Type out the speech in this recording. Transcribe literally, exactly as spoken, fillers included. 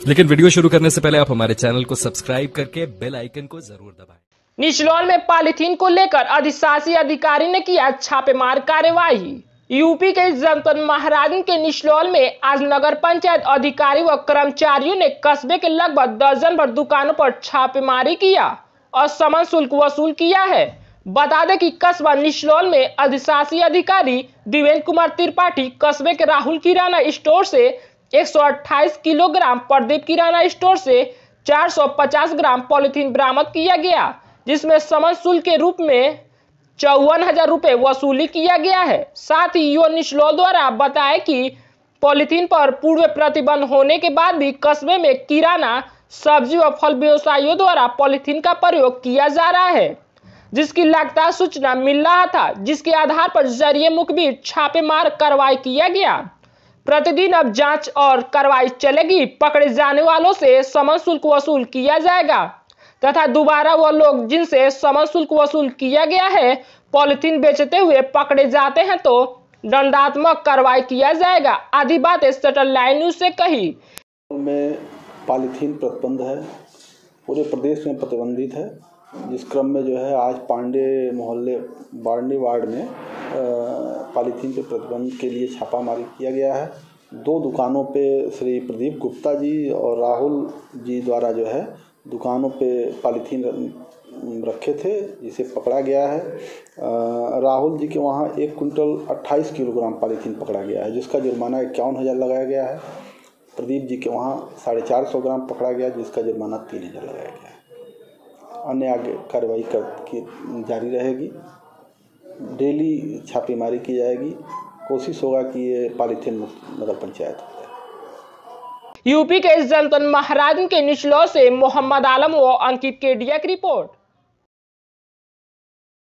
लेकिन वीडियो शुरू करने से पहले आप हमारे चैनल को सब्सक्राइब करके बेल आइकन को जरूर दबाएं। निचलौल में पॉलीथीन को लेकर अधिशासी अधिकारी ने किया छापेमार कार्यवाही। यूपी के जनपद महाराजगंज के निचलौल में आज नगर पंचायत अधिकारी व कर्मचारियों ने कस्बे के लगभग दर्जन भर दुकानों पर छापेमारी किया और समन शुल्क वसूल किया है। बता दें कि कस्बा निचलौल में अधिशासी अधिकारी दिवेंद्र कुमार त्रिपाठी कस्बे के राहुल किराना स्टोर से एक सौ अट्ठाईस किलोग्राम, प्रदीप किराना स्टोर से चार सौ पचास ग्राम पॉलीथीन बरामद किया गया, जिसमें समन शुल्क के रूप में चौवन हजार रुपए वसूली किया गया है। साथ ही युवा निचलौल द्वारा बताया कि पॉलीथीन पर पूर्व प्रतिबंध होने के बाद भी कस्बे में किराना, सब्जी व फल व्यवसायियों द्वारा पॉलीथीन का प्रयोग किया जा रहा है, जिसकी लगातार सूचना मिल रहा था, जिसके आधार पर जरिए मुखबिर छापेमार कार्रवाई किया गया। प्रतिदिन अब जांच और कार्रवाई चलेगी। पकड़े जाने वालों से समन शुल्क वसूल किया जाएगा तथा दोबारा वह लोग जिनसे समन शुल्क वसूल किया गया है पॉलीथीन बेचते हुए पकड़े जाते हैं तो दंडात्मक कार्रवाई किया जाएगा। आदि बातें सैटेलाइट न्यूज से कही। में पॉलीथीन प्रतिबंध है, पूरे प्रदेश में प्रतिबंधित है, जिस क्रम में जो है आज पांडे मोहल्ले बारनी वार्ड में पॉलीथीन के प्रतिबंध के लिए छापामारी किया गया है। दो दुकानों पे श्री प्रदीप गुप्ता जी और राहुल जी द्वारा जो है दुकानों पे पॉलीथीन रखे थे, जिसे पकड़ा गया है। राहुल जी के वहाँ एक कुंटल अट्ठाईस किलोग्राम पॉलीथीन पकड़ा गया है, जिसका जुर्माना इक्यावन हज़ार लगाया गया है। प्रदीप जी के वहाँ साढ़े चार सौ ग्राम पकड़ा गया, जिसका जुर्माना तीन हज़ार लगाया गया है। अन्य आगे कार्रवाई कर की जारी रहेगी, डेली छापेमारी की जाएगी। कोशिश होगा कि ये पॉलीथीन मुक्त नगर पंचायत हो जाए। यूपी के जनपद महाराजगंज के निचलौल से मोहम्मद आलम व अंकित केडिया की रिपोर्ट।